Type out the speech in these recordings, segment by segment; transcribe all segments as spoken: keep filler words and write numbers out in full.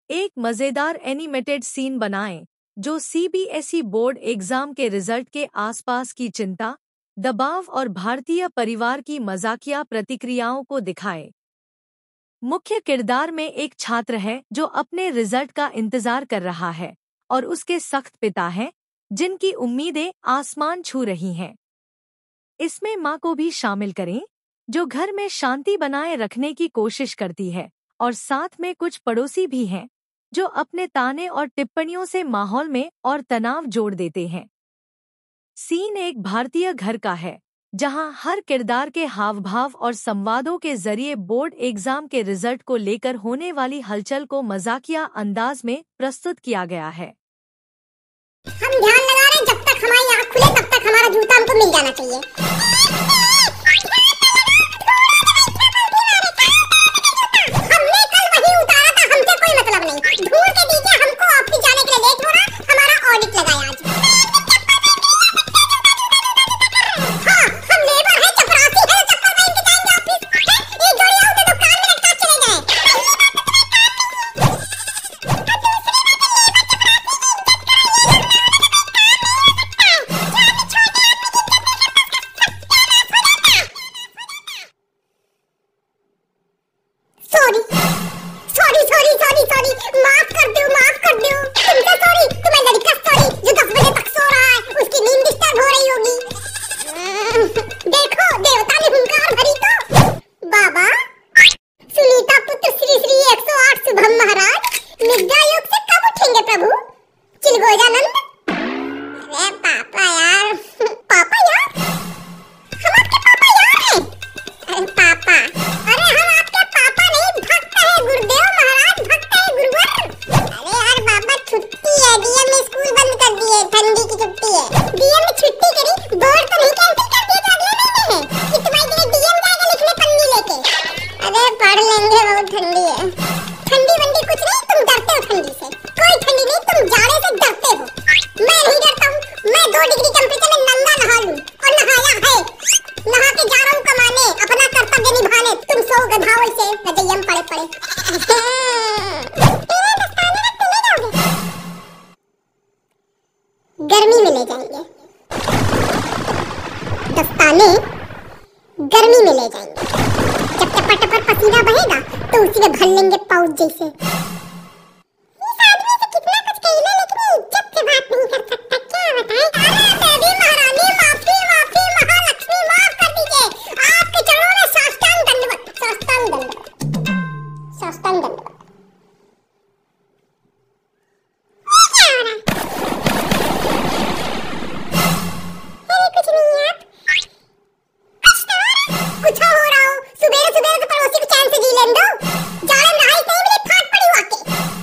एक मज़ेदार animated scene बनाएं जो सीबीएसई बोर्ड एग्जाम के रिजल्ट के आसपास की चिंता, दबाव और भारतीय परिवार की मजाकिया प्रतिक्रियाओं को दिखाए। मुख्य किरदार में एक छात्र है जो अपने रिजल्ट का इंतजार कर रहा है और उसके सख्त पिता हैं जिनकी उम्मीदें आसमान छू रही हैं। इसमें माँ को भी शामिल करें जो घर में शांति बनाए रखने की कोशिश करती है, और साथ में कुछ पड़ोसी भी हैं जो अपने ताने और टिप्पणियों से माहौल में और तनाव जोड़ देते हैं। सीन एक भारतीय घर का है जहां हर किरदार के हावभाव और संवादों के जरिए बोर्ड एग्जाम के रिजल्ट को लेकर होने वाली हलचल को मजाकिया अंदाज में प्रस्तुत किया गया है। हम ध्यान लगा रहे हैं, जब तक हमारी आँख खुले तब तक हमारा जूता हमको मिल जाना चाहिए। हमने कल वही उतारा था, हमसे कोई मतलब नहीं। ढूंढ के दीजिए हमको, ऑफिस जाने के लिए लेट हो रहा, हमारा ऑडिट लगा है आज। हाँ, हम लेबर हैं, चपरासी हैं, चप्पल पहन के जाएंगे ऑफिस। ये जोड़ी आओ तो कान में लटका चले गए। Sorry sorry sorry sorry sorry माफ कर दो, माफ कर दो। तुमसे सॉरी, तुम्हें लड़का सॉरी जो दस बजे तक सो रहा है, उसकी नींद डिस्टर्ब हो रही होगी। देखो देवता ने हुंकार भरी तो। बाबा सुनीता पुत्र श्री श्री एक सौ आठ शुभम महाराज निद्रा योग से कब उठेंगे प्रभु? चिलगोजानंद। अरे पापा यार, पापा यार, हम आपके पापा यार हैं। अरे पापा, अरे हम आपके पापा नहीं, भक्त है गुरुदेव महाराज, भक्त है गुरुवर। अरे यार बाबा, छुट्टी है, डीएम ने स्कूल बंद कर दिए, ठंडी की छुट्टी है। डीएम ने छुट्टी करी, बोर्ड तो नहीं कैंसिल कर दिया तो अगले महीने है। कि तुम्हारी जगह डीएम जाएगा लिखने पन्नी लेके। अरे पढ़ लेंगे, बहुत ठंडी है। ठंडी वंडी कुछ नहीं, तुम डरते हो ठंडी से। कोई ठंडी नहीं, तुम जाड़े से डरते हो। मैं नहीं डरता हूँ, मैं दो डिग्री टेम्परेचर में नंगा नहा लूं, और नहाया है। नहा के जा रहा हूँ कमाने, अपना कर्तव्य निभाने। तुम सो गधाओं से रजयम पड़े पड़े। गर्मी में ले जाएंगे, दस्ताने गर्मी में ले जाएंगे। जब टपर टपर पसीना बहेगा तो उसी में भर लेंगे पाउच जैसे। इस आदमी से कितना कुछ कह ले, लेकिन इज्जत से बात नहीं कर सकता, क्या बताएं? अरे देवी महारानी, माफी माफी, महालक्ष्मी माफ कर दीजिए। आपके चरणों में साष्टांग दंडवत, साष्टांग दंडवत, साष्टांग दंडवत। ये क्या हो रहा है? अरे कुछ नहीं है, कुछ तो कुछ हो रहा हो। सुबह सुबह तो पड़ोसी को चैन से जी लेने दो। जाड़े में नहाई सही मिली, फाट पड़ी वाके।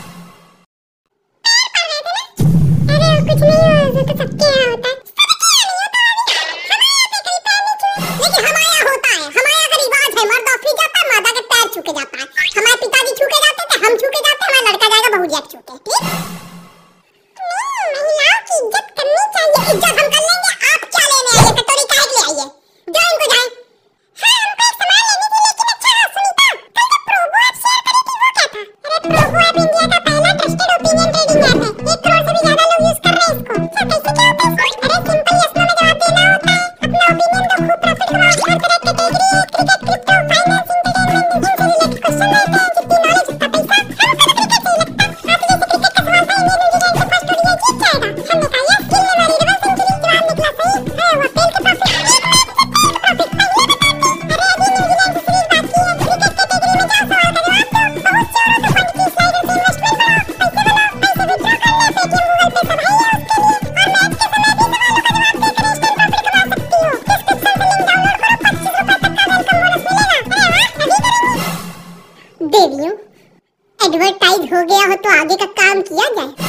पैर पड़ रहे थे ना। अरे कुछ नहीं हुआ, ऐसे तो सबके यहाँ होता है। सबके यहाँ नहीं होता अभी, हमारे यहाँ पे कहीं पैर नहीं छुए। लेकिन हमारे यहाँ होता है, हमारे यहाँ का रिवाज है। मर्द ऑफिस जाता है, मादा के पैर छू के जाता है। हमारे पिताजी छू के जाते थे, हम छू के जाते हैं, हमारा लड़का जाएगा बहू जी छू के। ठीक? नहीं, महिलाओं की इज्जत करनी चाहिए। इज्जत हम कर लेंगे, आप क्या लेने आइए? कटोरी काहे के लिए आइए? जो इनको जाए। हाँ, हमको एक सामान लेनी थी, लेकिन अच्छा सुनीता, कल जो प्रोबो ऐप शेयर करी थी वो क्या था? अरे प्रोबो ऐप इंडिया का पहला ट्रस्टेड ओपिनियन ट्रेडिंग ऐप है। एक करोड़ से भी ज्यादा लोग यूज कर रहे हैं इसको। अच्छा कैसे क्या होता है इसको? अरे सिंपल यस नो में जवाब देना होता है। अपना ओपिनियन दो, खूब प्रॉफिट कमाओ। हर तरह के category, cricket, crypto, finance, entertainment, इनसे रिलेटेड क्वेश्चन रहते हैं। जितनी नॉलेज उतना पैसा। हमको तो क्रिकेट नहीं लगता। आप जैसे क्रिकेट का सवाल था, इंडियन न्यूजीलैंड से फर्स्ट ओडीआई जीत जाएगा। हमने कहा यस, खेलने वाली रिवर्स सेंचुरी, जवाब निकला सही। अरे वो तेल के प्रॉफिट, एक मैच से तेल के प्रॉफिट का ये बताते। अरे अभी न्यूजीलैंड से सीरीज बात की है, क्रिकेट कैटेगरी में क्या सवाल का जवाब दो। बहुत से औरों को फंड की स्लाइडर से इन्वेस्टमेंट बनाओ, पैसे बनाओ, पैसे विथड्रॉ करने, पेटीएम गूगल पे सब है उसके लिए। और मैच के समय भी सवालों का जवाब देकर इंस्टेंट प्रॉफिट कमा सकती हो। डिस्क्रिप्शन से लिंक डाउनलोड करो, पच्चीस रुपए तक का वेलकम बोनस मिलेगा। अरे वाह, अभी करेंगे। देवियों, एडवर्टाइज हो गया हो तो आगे का काम किया जाए।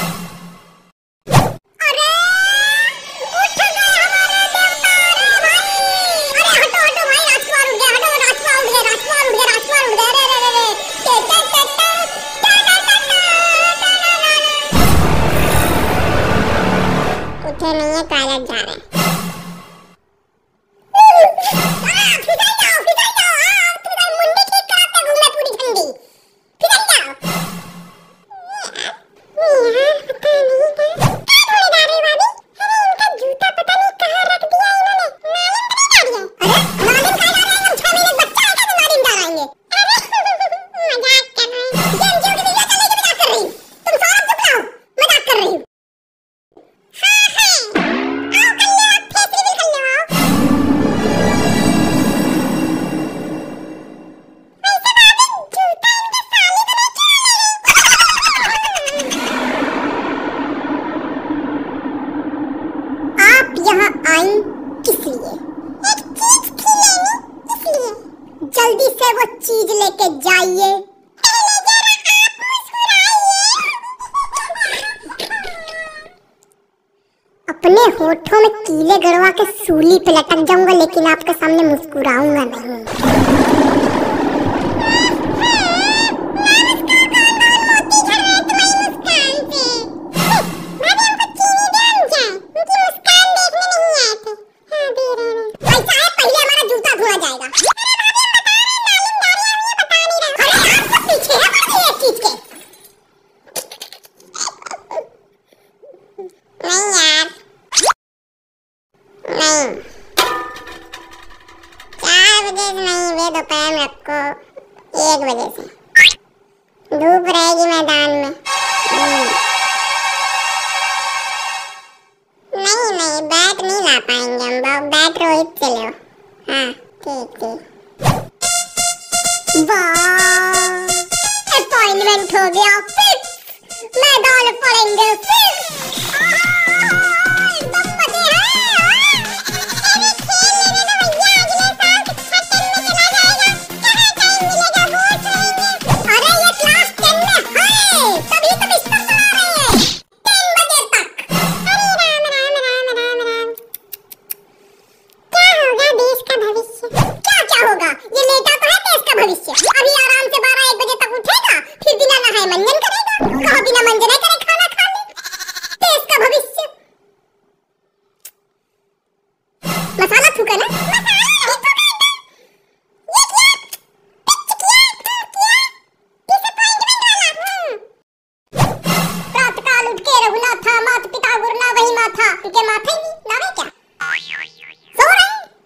अरे उठ गए हमारे देवता, अरे भाई। अरे हटो हटो भाई, राजकुमार उठ गया, हटो राजकुमार उठ गया, राजकुमार उठ गया, राजकुमार उठ गया। अरे अरे अरे टे टे टे टे टा टा टा। उठे नहीं है, टॉयलेट जा रहे हैं। हाँ, फिसल जाओ, फिसल जाओ। हाँ, फिसल, मुंडी ठीक कराते घूमे पूरी ठंडी। फिसल जाओ। अपने होठों में कीले गड़वा के सूली पे लटक जाऊंगा, लेकिन आपके सामने मुस्कुराऊंगा नहीं। धूप रहेगी मैदान में। नहीं नहीं बैट नहीं ला पाएंगे हम, बैट रोहित से लो। हाँ ठीक ठीक। वाह अपॉइंटमेंट हो गया फिक्स, मैदान पड़ेंगे फिक्स।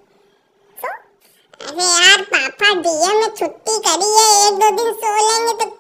छुट्टी करी है, एक दो दिन सो लेंगे तो